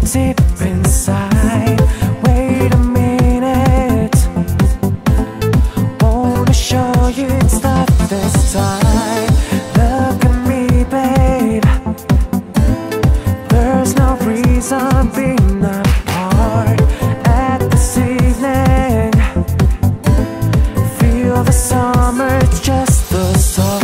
deep inside. Wait a minute, wanna show you it's not this time. Look at me, babe, there's no reason being apart. At this evening, feel the summer, it's just the start.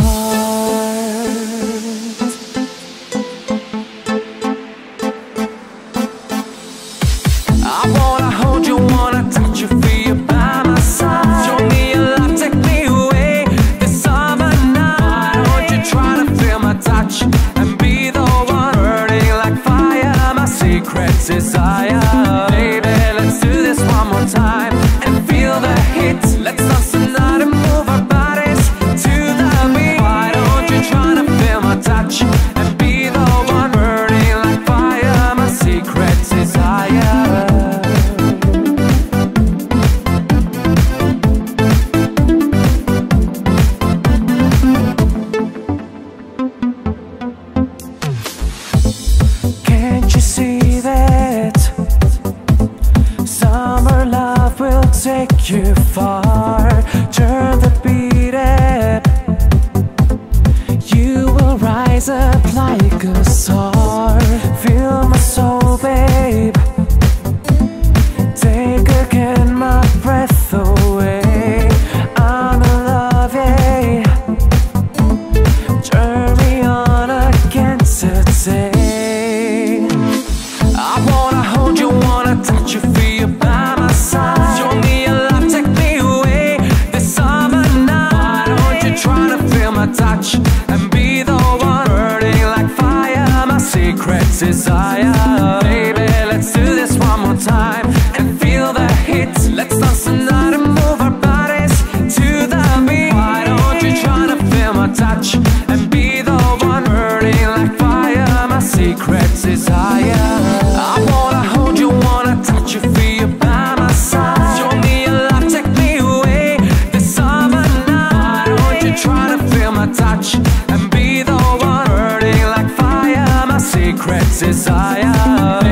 I wanna hold you, wanna touch you, feel you by my side. Show me your love, take me away this summer night. Why don't you try to feel my touch and be the one burning like fire, my secret desire. Baby, let's do this one more time and feel the heat. Let's dance tonight and move our bodies to the beat. Why don't you try to feel my touch and be the one burning like fire, my secret desire. Can't you see that summer love will take you far? Turn the beat up, you will rise up like a star. Feel my soul, babe, take again my breath away. I'm in love, yeah, turn me on again today. I wanna hold you, wanna touch you, feel you by my side. Show me your love, take me away this summer night. Why don't you try to feel my touch and be the one burning like fire, my secret desire. Baby, let's do this one more time and feel the heat. Let's dance tonight and move our bodies to the beat. Why don't you try to feel my touch and be the one burning like fire, my secret desire. I wanna hold you, wanna touch you, feel you by my side. Show me your love, take me away this summer night. Why don't you try to feel my touch and be the one burning like fire, my secret desire.